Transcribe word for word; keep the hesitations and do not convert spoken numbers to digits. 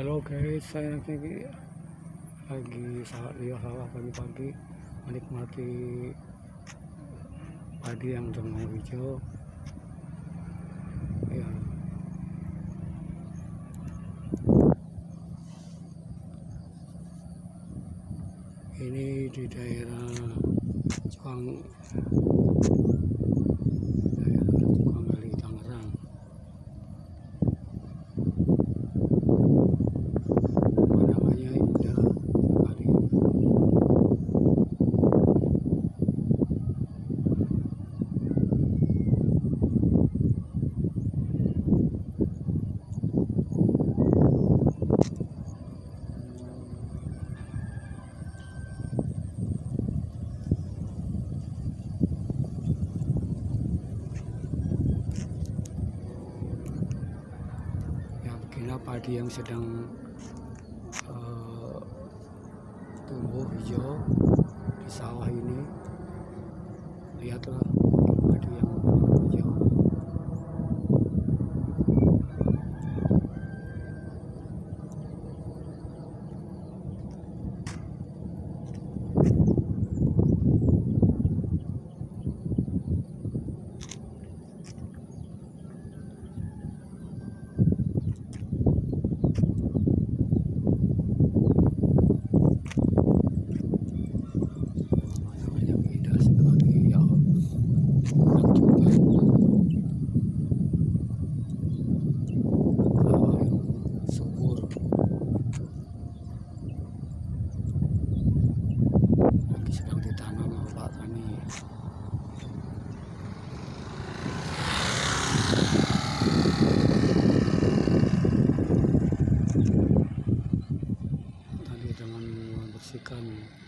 Halo guys, saya ini lagi sawah lihat sawah pagi-pagi menikmati padi yang sudah mau hijau. Ya. Ini di daerah Cuang, daerah Cuangali, Tangerang. Pemandangannya indah sekali. Beginilah padi yang sedang uh, tumbuh hijau di sawah ini. Lihatlah padi yang hijau. Sedang ditanam oleh Pak Tani. Tadi dengan membersihkan